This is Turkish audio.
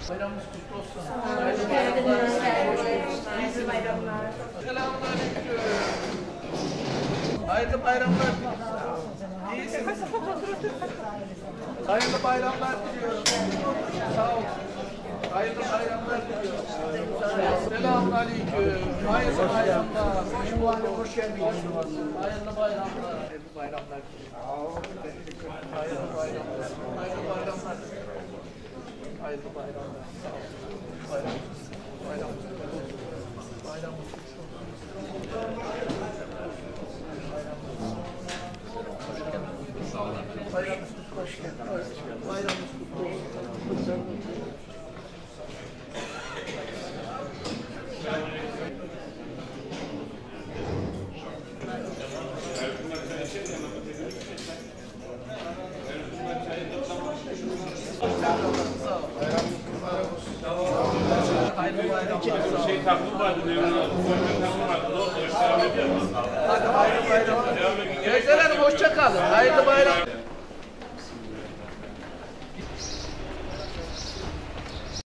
Bayramımız kutlu olsun. Hoş geldiniz. Hayırlı bayramlar. Selamünaleyküm. Hayırlı bayramlar. İyisiniz. Hayırlı bayramlar diliyorum. Sağ olun. Hayırlı bayramlar diliyorum. Selamünaleyküm. Hayırlı bayramlar. Hoş bulduk. Hoş geldiniz. Hayırlı bayramlar. Hayırlı bayramlar diliyorum. Hayırlı bayramlar. Hayırlı bayramlar. Hayırlı bayramlar. Sağ olun. Bayramımız. Bayramımız. Bayramımız. Bayramımız kutlu hoş geldiniz. Bayramımız kutlu olsun. Şey takım vardı, takım vardı.